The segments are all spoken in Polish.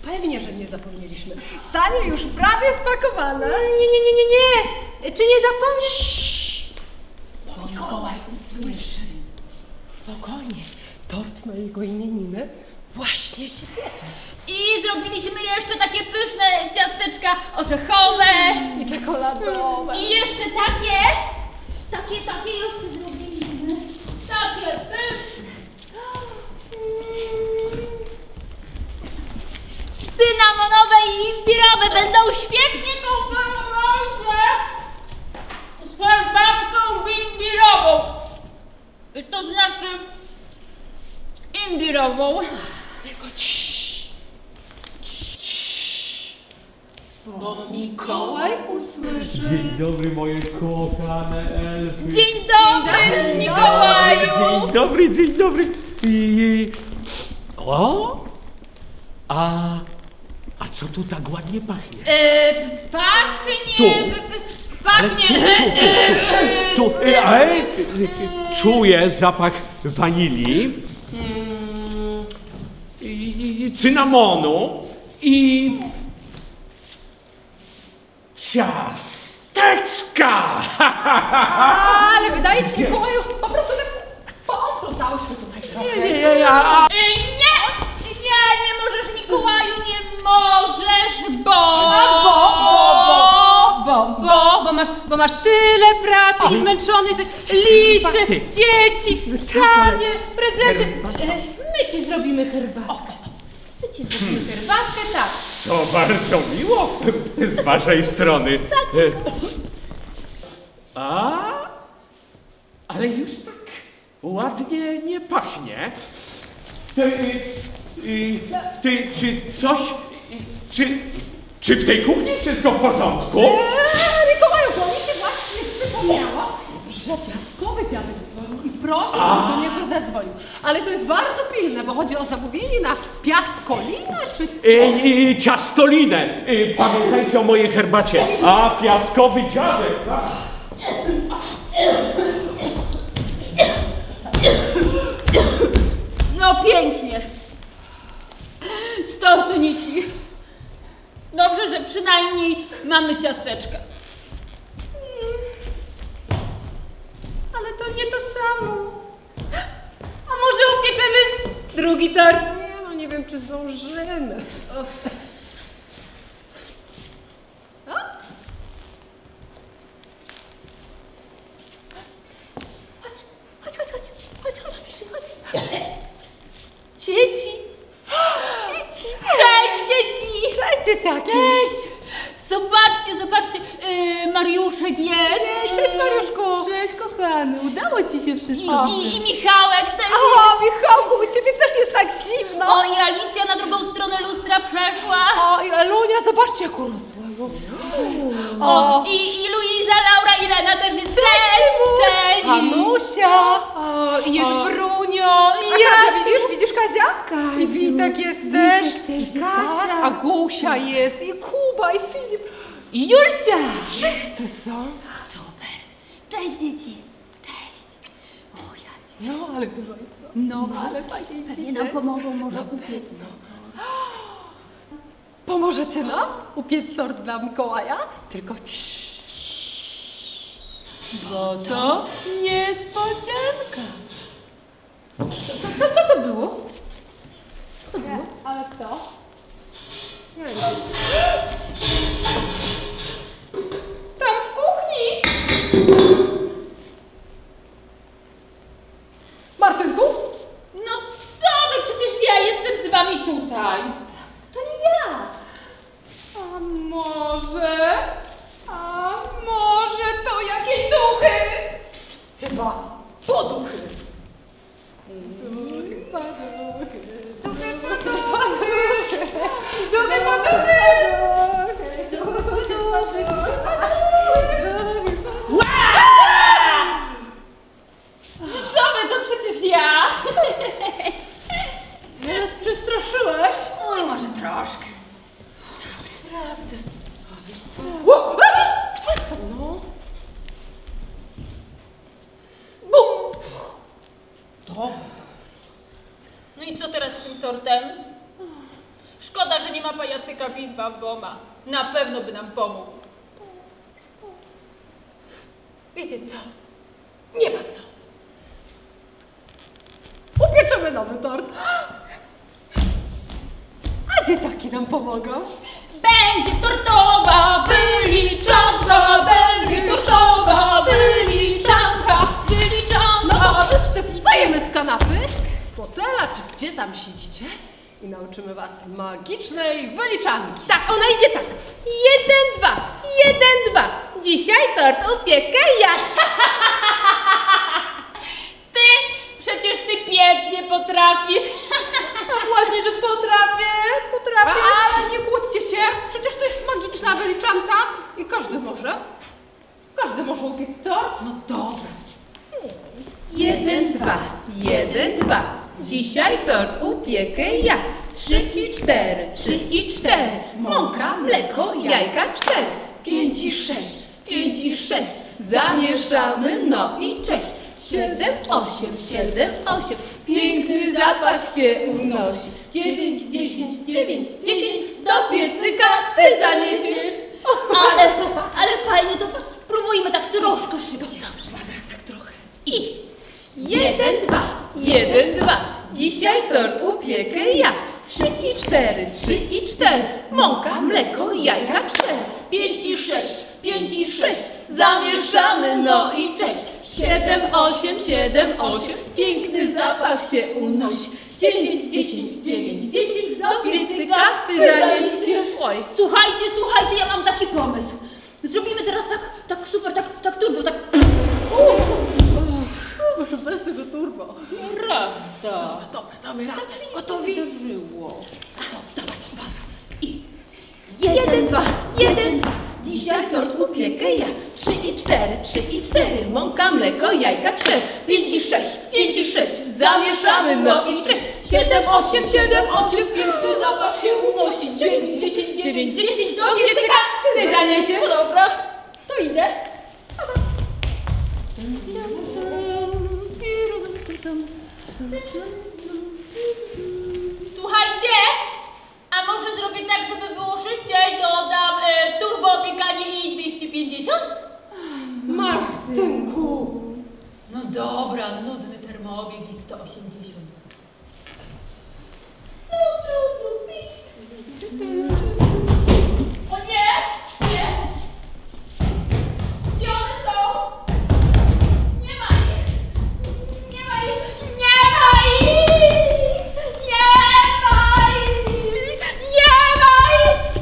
Pewnie, że nie zapomnieliśmy. Sanie już prawie spakowane. Nie. Czy nie zapomnisz? Bo Mikołaj usłyszy. Spokojnie. Tort na jego imieniny właśnie się piecze. I zrobiliśmy jeszcze takie pyszne ciasteczka orzechowe. I czekoladowe. I jeszcze takie jeszcze zrobiliśmy. Takie pyszne. Cynamonowe i imbirowe będą świetnie komponowane z herbatką imbirową. To znaczy imbirową. Bo Mikołaj usłyszy. Dzień dobry, moje kochane elfy. Dzień dobry, Mikołaju. Dzień dobry. O! A co tu tak ładnie pachnie? Pachnie. Czuję zapach wanilii, i cynamonu i ciasteczka! Ale wydaje ci się, Mikołaju, po prostu tak posprzątałyśmy tutaj trochę. Nie możesz, Mikołaju, nie możesz, Bo masz tyle pracy i zmęczony jesteś. Listy, dzieci, sanie, prezenty. My ci zrobimy herbatkę. Tak. To bardzo miło z waszej strony. Ale już tak ładnie nie pachnie. Czy w tej kuchni wszystko w porządku? Mikołaju, bo mi się właśnie przypomniało, że piaskowy dziadek dzwonił i proszę, żebyś do niego zadzwonił. Ale to jest bardzo pilne, bo chodzi o zamówienie na piaskolinę czy... Ciastolinę. Pamiętajcie o mojej herbacie. A piaskowy dziadek. No pięknie. Z tortu nici. Dobrze, że przynajmniej mamy ciasteczka. Ale to nie to samo. A może upieczemy drugi tort? Nie wiem, czy zdążymy. Dzieci. Cześć, dzieci! Cześć, dzieciaki. Cześć! Zobaczcie, Mariuszek jest. Cześć, Mariuszku. Cześć, kochany. Udało ci się wszystko. I Michałek też O, Michałku, u ciebie też jest tak zimno. O, i Alicja na drugą stronę lustra przeszła. O, i Elunia, zobaczcie, jak urosła. O, i Luiza, Laura i Lena też jest. Cześć! Hanusia. O, i jest Brunio, i Kasia, widzisz Kazia? Kasiu. I Witek jest też. I Kasia. A Gusia jest. I Kuba, i Filip. I Julcia. Wszyscy są. Super. Cześć, dzieci. Cześć. O, ja cię. No, ale dużo jest. No, Ale fajnie pewnie nam pomogą może upiec. Pomożecie nam upiec tort dla Mikołaja? Tylko Bo to niespodzianka. Co to było? Co to było? Ale co? Nie wiem. Tam w kuchni. Martynku? No co wy, przecież ja jestem z wami tutaj. To nie ja. A może to jakieś duchy? Chyba poduchy. Co wy, to przecież ja. Nas przestraszyłeś? Oj, może troszkę. No. No i co teraz z tym tortem? Szkoda, że nie ma pajacyka Bim-Bam-Boma. Na pewno by nam pomógł. Wiecie co? Nie ma co. Upieczemy nowy tort. A dzieciaki nam pomogą. Będzie tortowa wyliczanka, będzie tortowa wyliczanka, No to wyliczanka. wszyscy wstajemy z kanapy, z fotela, czy gdzie tam siedzicie i nauczymy was magicznej wyliczanki. Tak, ona idzie tak. 1, 2, 1, 2. Dzisiaj tort upiekę ja. Ty, przecież ty piec nie potrafisz. No właśnie, że potrafię. Ale nie kłóćcie się, przecież to jest magiczna wyliczanka i każdy może. Każdy może upiec tort. No dobra. 1, 2, 1, 2. Dzisiaj tort upiekę ja. 3 i 4, 3 i 4. Mąka, mleko, jajka 4. 5 i 6, 5 i 6. Zamieszamy, no i cześć. 7, 8, 7, 8. Piękny zapach się unosi. 9, 10, 9, 10. Do piecyka ty zaniesiesz. Ale fajnie, to spróbujmy tak troszkę szybciej. Dobrze, tak trochę. I 1, 2, 1, 2. Dzisiaj tort upiekę ja. 3 i 4, 3 i 4. Mąka, mleko, jajka 4. 5 i 6, 5 i 6. Zamieszamy, no i cześć. 7, 8, 7, 8. Piękny zapach się unosi. 9, 10, 9, 10. Do piecyka ty zaniesiesz. Oj. Słuchajcie, ja mam taki pomysł. Zrobimy teraz tak super, tak turbo, tak... Może bez tego turbo. Prawda. Dobra, damy radę. Gotowi? Wydarzyło. I 1, 2, 1, 2. Dzisiaj tort upiekę ja. 3 i 4, 3 i 4. Mąka, mleko, jajka 4. 5 i 6, 5 i 6. Zamieszamy, no i cześć. 7, 8, 7, 8. Piękny zapach się unosi. 9, 10, 9, 10. Do piecyka ty zaniesiesz. No dobra, to idę. Słuchajcie, a może zrobię tak, żeby było szybciej, dodam turbo opiekanie i 250? Martynku. No dobra, nudny termobieg i 180. O nie, nie. Gdzie one są? Nie ma ich. Nie ma ich. Nie ma ich. Nie ma ich. Nie ma ich.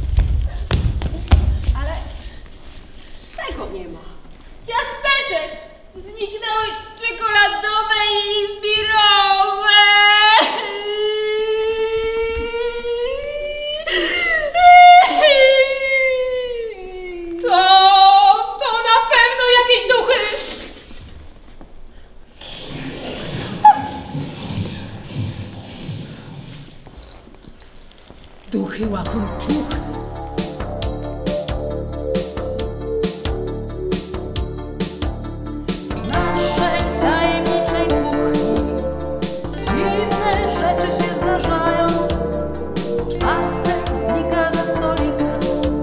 Ale czego nie ma? Ciasteczek! Zniknęły czekoladowe i imbirowe! To na pewno jakieś duchy. Duchy łakomczuchy. W naszej tajemniczej kuchni dziwne rzeczy się zdarzają. Czasem znika ze stolika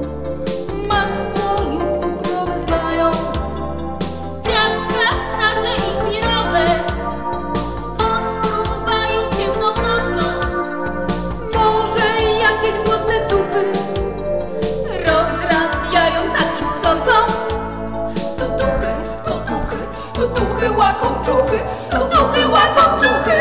masło lub cukrowy zając. Ciastka nasze imbirowe odpruwają ciemną nocą. Może jakieś głodne duchy rozrabiają takim psocom. To duchy łakomczuchy, to duchy łakomczuchy.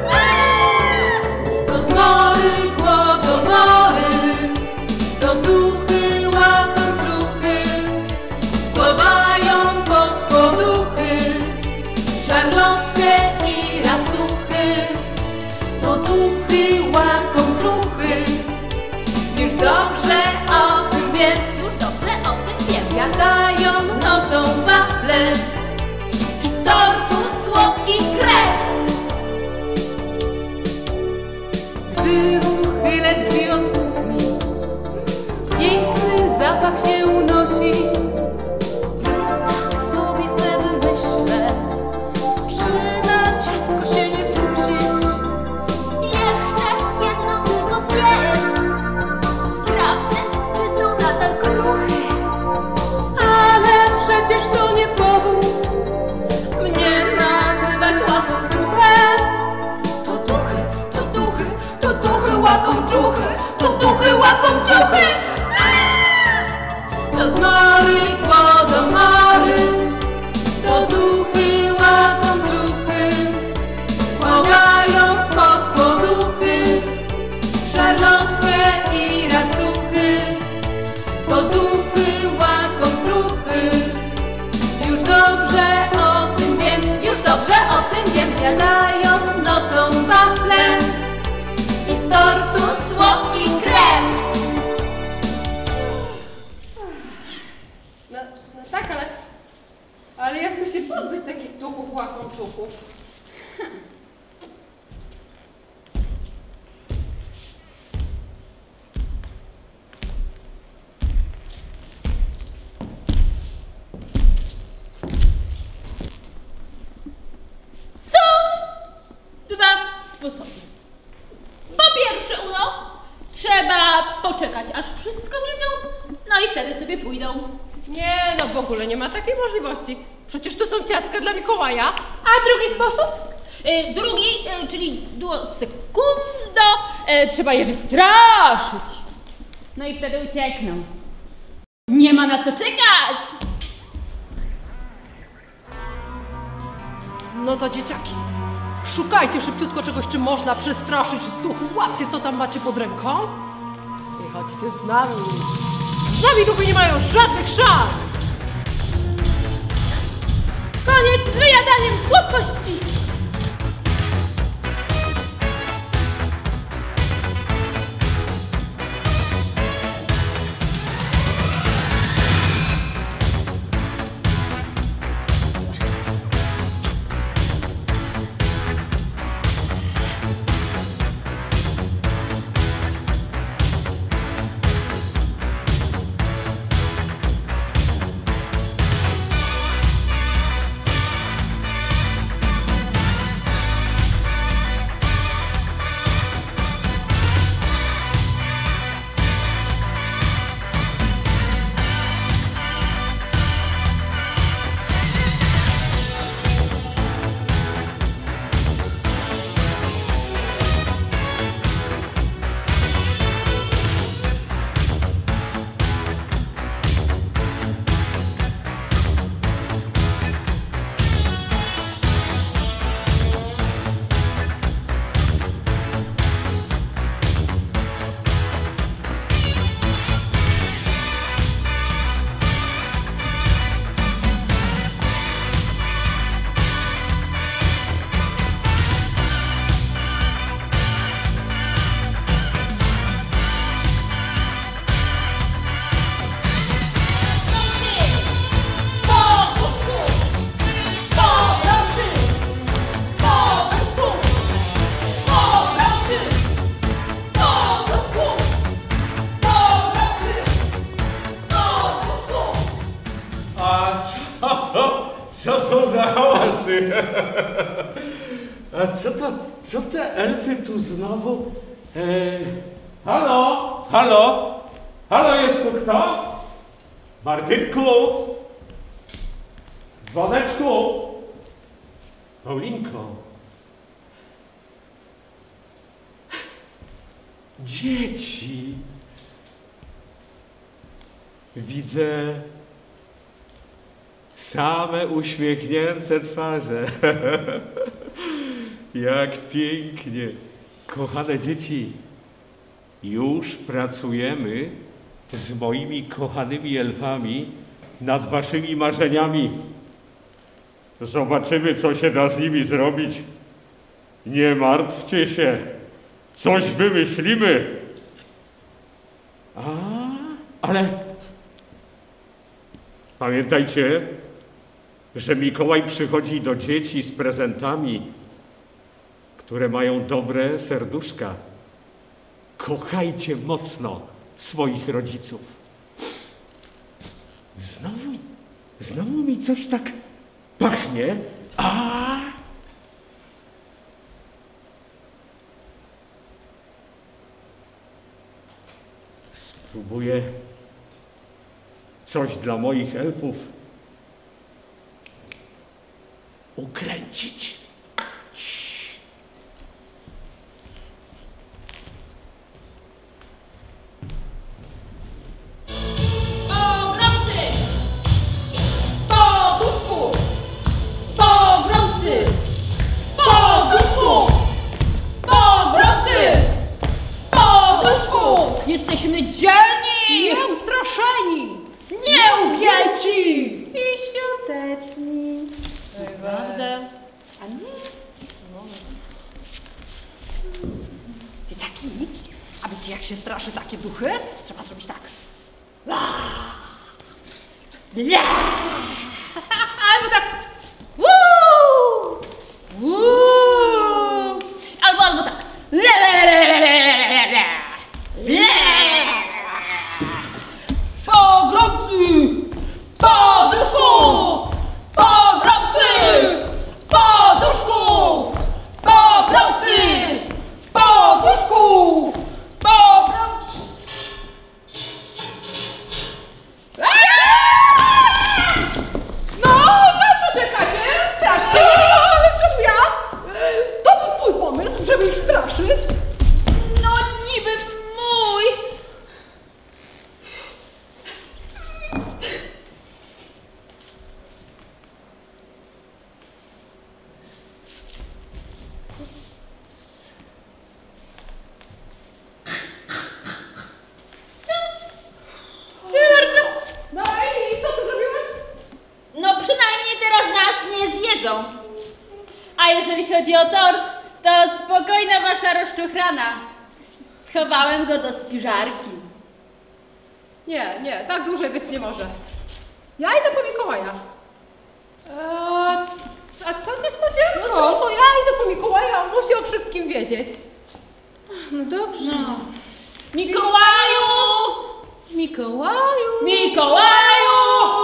To zmory, głodomory, to duchy łakomczuchy. Chowają pod poduchy szarlotkę i racuchy. To duchy łakomczuchy. Już dobrze o tym wiem, zjadają nocą wafle i z tortu słodki krem. Gdy uchylę drzwi od kuchni, piękny zapach się unosi. Tak sobie wtedy myślę, czy na ciastko się nie skusić. Jeszcze jedno tylko zjem. łakomczuchy. To zmory, głodomory, to duchy łakomczuchy, chowają pod poduchy szarlotkę i racuchy. To duchy łakomczuchy, już dobrze o tym wiem, już dobrze o tym wiem. Zjadają nocą wafle i z tortu słodki krem. No tak, ale jak to się pozbyć takich duchów łakomczuchów? Dwa sposoby. Po pierwsze, trzeba poczekać, aż wszystko zjedzą, no i wtedy sobie pójdą. Nie, no w ogóle nie ma takiej możliwości. Przecież to są ciastka dla Mikołaja. A drugi sposób? Czyli duo secundo, trzeba je wystraszyć. No i wtedy uciekną. Nie ma na co czekać. No to dzieciaki, szukajcie szybciutko czegoś, czym można przestraszyć duchu. Łapcie, co tam macie pod ręką i chodźcie z nami. Z nami duchy nie mają żadnych szans. Koniec z wyjadaniem słodkości. Co to za hałasy? A co te elfy tu znowu? Halo? Halo? Halo, jest tu kto? Martynku? Dzwoneczku? Paulinko? Dzieci? Widzę same uśmiechnięte twarze. Jak pięknie. Kochane dzieci, już pracujemy z moimi kochanymi elfami nad waszymi marzeniami. Zobaczymy, co się da z nimi zrobić. Nie martwcie się. Coś wymyślimy. Ale pamiętajcie, że Mikołaj przychodzi do dzieci z prezentami, które mają dobre serduszka. Kochajcie mocno swoich rodziców. Znowu mi coś tak pachnie. Spróbuję coś dla moich elfów ukręcić. jesteśmy dzielni, Nieustraszeni! nieugięci. I świąteczni. Prawda? A nie? Dzieciaki, a wiecie jak się straszy takie duchy? Trzeba zrobić tak. Albo tak. Albo tak. Pogromcy! Poduszków! Pogromcy! Poduszków! Pogromcy! Poduszków! Pogromcy! No, na co czekacie? Strasznie! Ale czemu ja? To był twój pomysł, żeby ich straszyć? No niby mój. No i co ty zrobiłaś? No przynajmniej teraz nas nie zjedzą. A jeżeli chodzi o tort, to spokojna wasza rozczuchrana. Schowałem go do spiżarki. Nie, tak dłużej być nie może. Ja idę po Mikołaja. A co z niespodzianką? No to ja idę po Mikołaja, on musi o wszystkim wiedzieć. No dobrze. No. Mikołaju! Mikołaju! Mikołaju!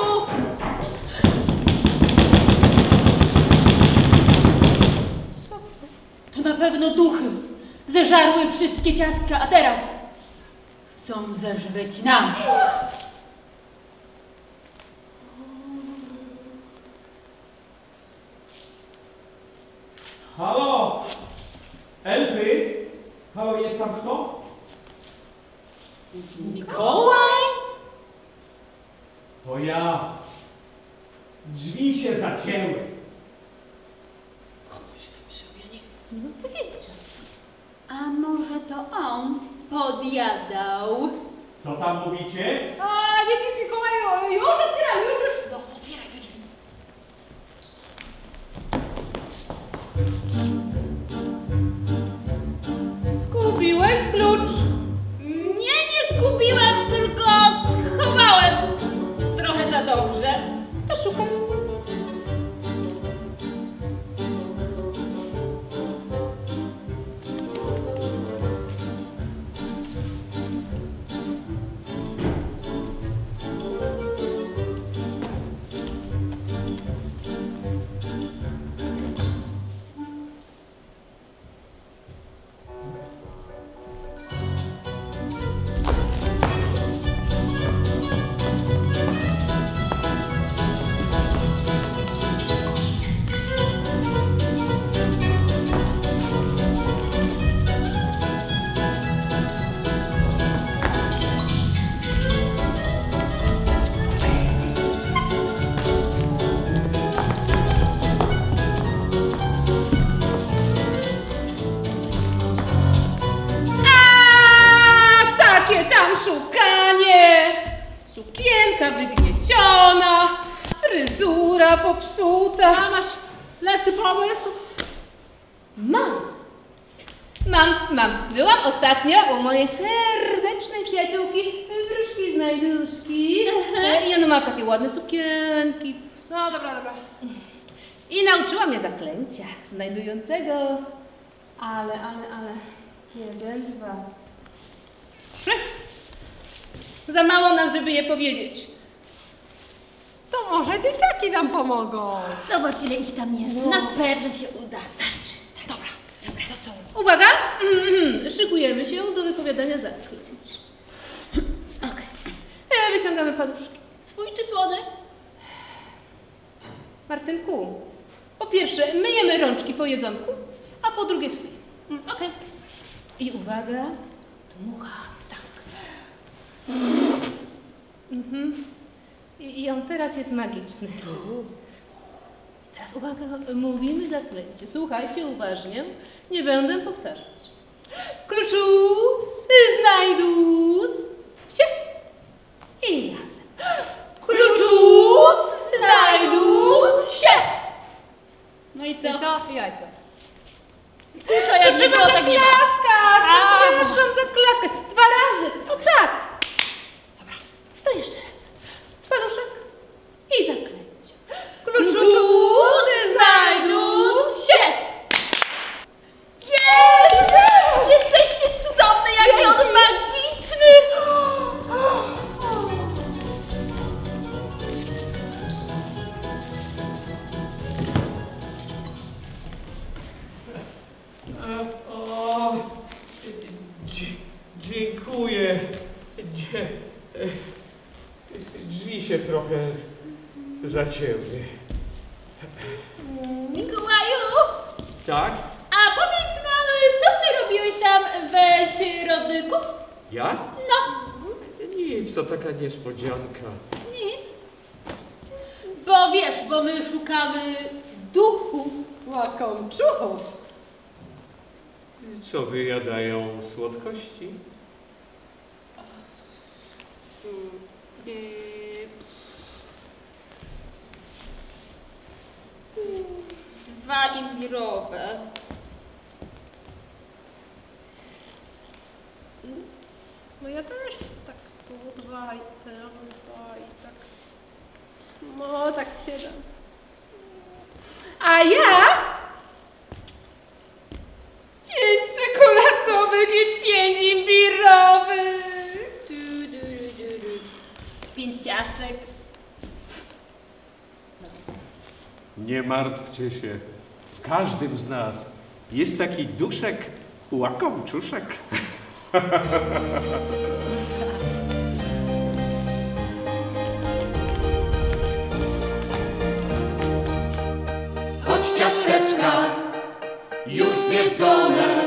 To na pewno duchy zeżarły wszystkie ciastka, a teraz chcą zeżreć nas. Halo? Elfy? Halo, jest tam kto? Mikołaj? To ja. Drzwi się zacięły. No powiedział. A może to on podjadał? Co tam mówicie? A wiecie, Mikołaju, już otwieram, już. No, otwieraj te drzwi. Zgubiłeś klucz? Nie zgubiłem, tylko schowałem. Trochę za dobrze. To szukaj. Sukienka wygnieciona, fryzura popsuta. A masz lepszy pomysł? Mam. Byłam ostatnio u mojej serdecznej przyjaciółki Wróżki Znajduszki. I ona ma takie ładne sukienki. No dobra. I nauczyła mnie zaklęcia znajdującego. Ale. 1, 2, 3. Za mało nas, żeby je powiedzieć. To może dzieciaki nam pomogą. Zobacz, ile ich tam jest. Na pewno się uda. Starczy. Dobra, to co? Uwaga! Szykujemy się do wypowiadania zaklęć. Okej. Wyciągamy paluszki. Swój czy słony? Martynku, po pierwsze myjemy rączki po jedzonku, a po drugie swój. Okej. I uwaga, dmucha, tak. I on teraz jest magiczny. Teraz uwaga, mówimy zaklęcie. Słuchajcie uważnie, nie będę powtarzać. Kluczus, znajdus, się trochę zacięły. Mikołaju, Tak? a powiedz nam, co ty robiłeś tam we środku? Ja? No, Nic, to taka niespodzianka. nic. Bo wiesz, bo my szukamy duchu łakomczuchów. Co wyjadają słodkości? Dwa imbirowe. No ja też tak tu 2 i tam 2 i tak. No tak z 7. A ja 5 czekoladowych i 5 imbirowych. 5 ciastek. Nie martwcie się. W każdym z nas jest taki duszek łakomczuszek. Choć ciasteczka już zjedzone,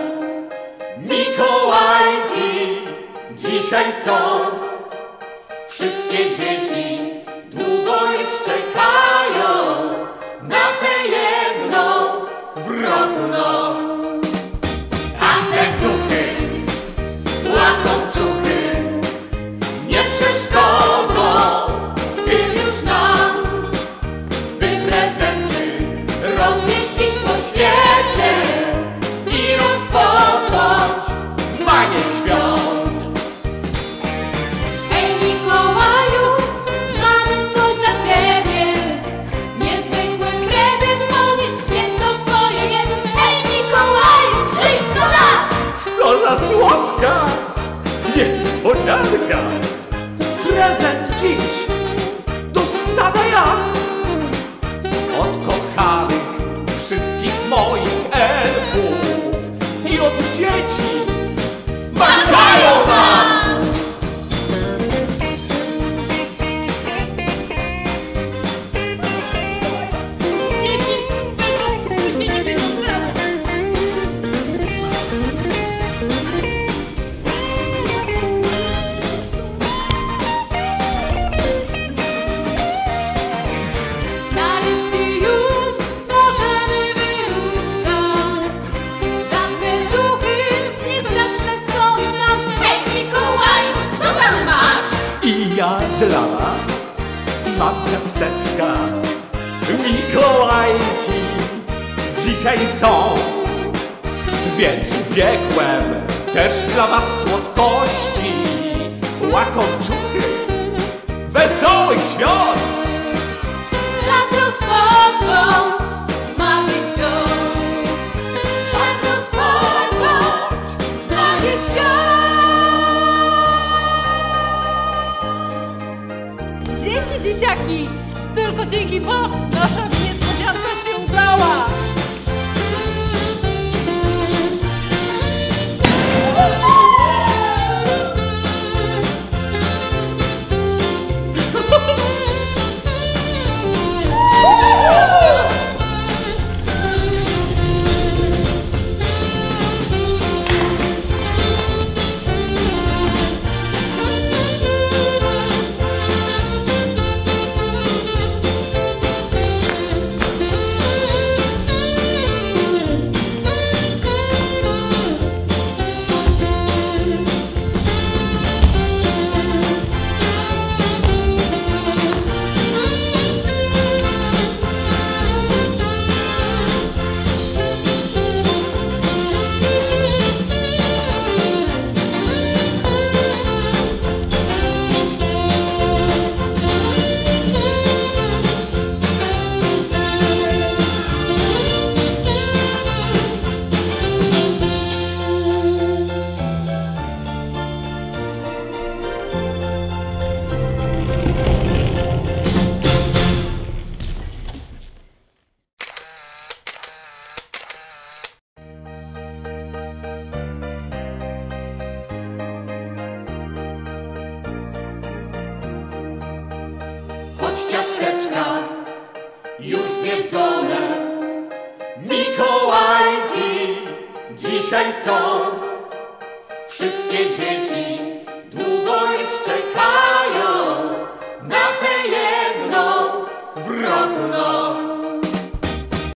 Mikołajki dzisiaj są. Wszystkie dzieci długo już czekają na tę jedną w roku noc. Ach, te duchy, łakomczuchy, nie przeszkodzą w tym już nam, by prezenty roznieść dziś po świecie i rozpocząć baniek świąt. Hej Mikołaju, mamy coś dla ciebie, niezwykły prezent, bo dziś święto twoje jest. Hej Mikołaju, wszystko da! Co za słodka niespodzianka! Prezent dziś dostanę ja od kochanych wszystkich moich elfów i od dzieci machają nam! Dzieci, tu się nie wygląda. Nareszcie już możemy wyruszać. Żadne duchy niestraszne są już nam. Hej Mikołaju, co tam masz? I ja dla was mam ciasteczka. Mikołajki dzisiaj są, więc upiekłem też dla was słodkości. Łakomczuchy, wesołych świąt! Czas rozpocząć magię świąt. Czas rozpocząć magię świąt. Dzięki dzieciaki! Tylko dzięki wam nasza niespodzianka się udała! zwiedzone. Mikołajki dzisiaj są. Wszystkie dzieci długo już czekają na tę jedną w roku noc.